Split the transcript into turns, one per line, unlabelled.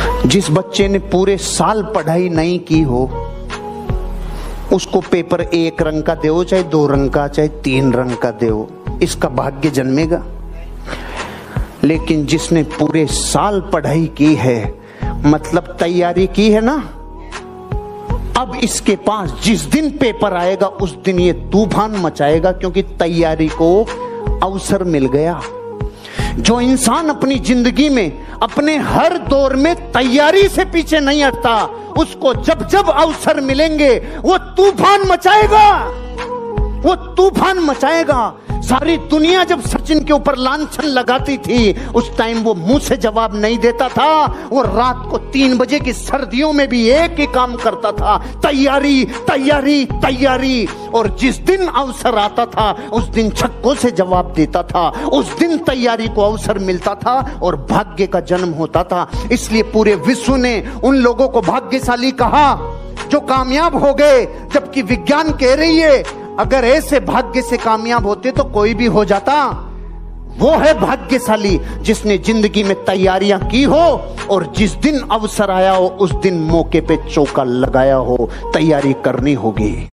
जिस बच्चे ने पूरे साल पढ़ाई नहीं की हो, उसको पेपर एक रंग का दो, चाहे 2 रंग का, चाहे 3 रंग का दो, इसका भाग्य जन्मेगा। लेकिन जिसने पूरे साल पढ़ाई की है, मतलब तैयारी की है ना, अब इसके पास जिस दिन पेपर आएगा उस दिन ये तूफान मचाएगा, क्योंकि तैयारी को अवसर मिल गया। जो इंसान अपनी जिंदगी में अपने हर दौर में तैयारी से पीछे नहीं हटता, उसको जब जब अवसर मिलेंगे वो तूफान मचाएगा, वो तूफान मचाएगा। सारी दुनिया जब सचिन के ऊपर लांछन लगाती थी, उस टाइम वो मुंह से जवाब नहीं देता था। वो रात को 3 बजे की सर्दियों में भी एक ही काम करता था, तैयारी तैयारी तैयारी। और जिस दिन अवसर आता था उस दिन छक्कों से जवाब देता था, उस दिन तैयारी को अवसर मिलता था और भाग्य का जन्म होता था। इसलिए पूरे विश्व ने उन लोगों को भाग्यशाली कहा जो कामयाब हो गए, जबकि विज्ञान कह रही है अगर ऐसे भाग्य से कामयाब होते तो कोई भी हो जाता। वो है भाग्यशाली जिसने जिंदगी में तैयारियां की हो और जिस दिन अवसर आया हो उस दिन मौके पे चौका लगाया हो। तैयारी करनी होगी।